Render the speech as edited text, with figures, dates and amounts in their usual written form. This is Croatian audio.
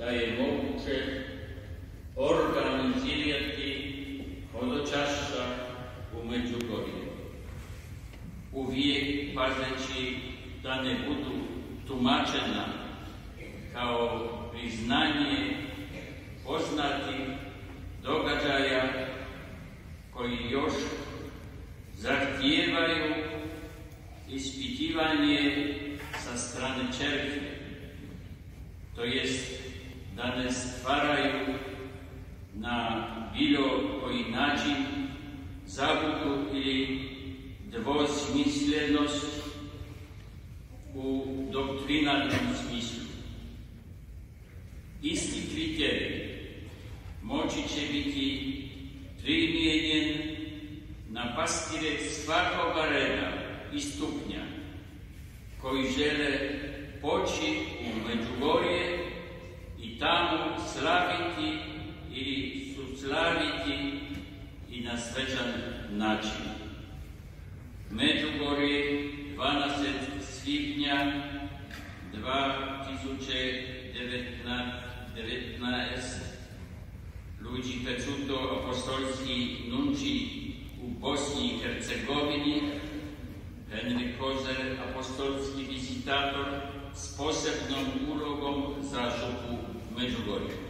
da je moguće organizirati hodočašća u Medjugorje. Uvijek pazeći da ne budu tumačena kao priznanje poznatih događaja koji još zahtijevaju ispitivanje sa strane crkve, to jest da ne stvaraju na bilo koji način zabudu ili dvosmislenost u doktrinarnom smislu. Isti kriterij moći će biti primijenjen na pastire svakoga reda i stupnja koji žele poći u Medjugorje i tamo slaviti ili suslaviti i na svečan način. Medjugorje, 12. svibnja 2019, Luigi Pezzuto, Apostolski Nunci u Bosni-Herzegovini, Henryk, Apostolski Visitator s posebnom ulogom za župu Medjugorje.